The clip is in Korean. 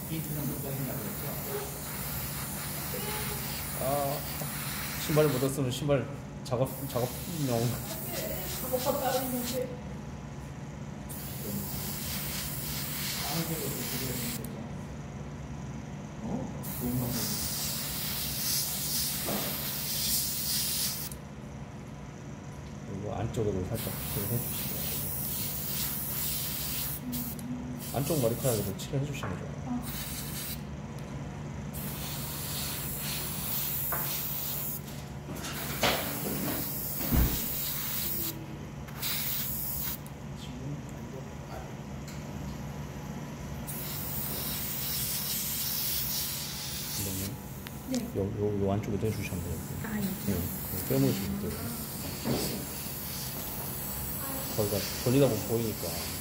비트는 못 가진다고 그랬죠? 아, 신발 묻었으면 신발 작업 나온 거. 작업하다가 있는데 아무데도 그랬는 거죠. 좋은 방법. 그리고 안쪽에도 살짝 칠을 해주시고, 안쪽 머리카락에도 칠을 해주시는 게 좋아요. 네. 요 안쪽에도 해주시면 돼요. 아, 이렇게. 빼물으시면 돼요. 거기가 벌리다 보면 보이니까.